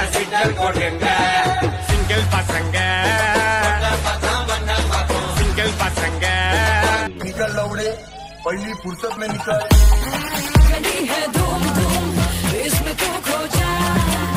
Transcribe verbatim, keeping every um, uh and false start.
Signal போடுங்க single பசங்க single पसंग निकल लौड़े पहली फुर्सत में निकल है धूम धूम इसमें तू खो जा।